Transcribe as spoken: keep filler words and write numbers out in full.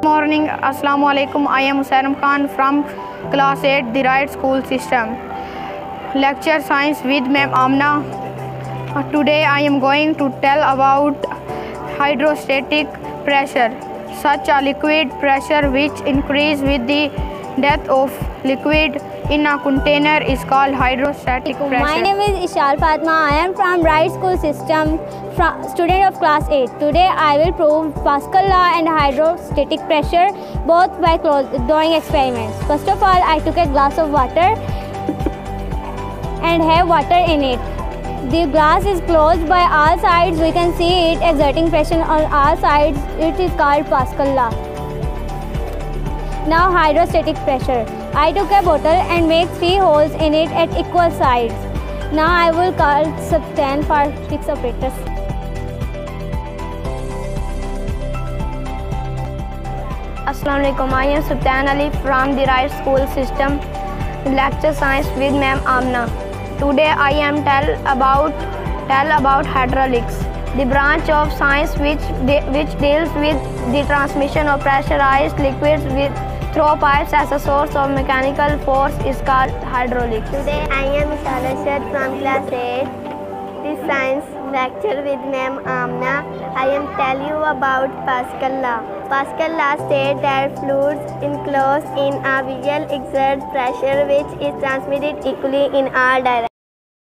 Morning, Assalamu alaikum. I am Hussain Khan from class eight, the right school system. Lecture Science with Ma'am Amna. Uh, Today I am going to tell about hydrostatic pressure, such a liquid pressure which increases with the depth of liquid in a container is called hydrostatic pressure. My name is Ishal Fatma. I am from Right School System, student of class eight. Today I will prove Pascal law and hydrostatic pressure both by doing experiments. First of all, I took a glass of water and have water in it. The glass is closed by all sides. We can see it exerting pressure on all sides. It is called Pascal law. Now hydrostatic pressure. I took a bottle and made three holes in it at equal sides. Now I will call Subtan for fix operators. Assalamu alaikum. I am Subtan Ali from the Right School System, Lecture Science with Ma'am Amna. Today I am tell about tell about hydraulics, the branch of science which de which deals with the transmission of pressurized liquids with through pipes as a source of mechanical force is called hydraulics. Today I am Ishal Ashraf from class eight. This science lecture with Ma'am Amna. I am tell you about Pascal law. Pascal law states that fluids enclosed in a vessel exert pressure which is transmitted equally in all directions.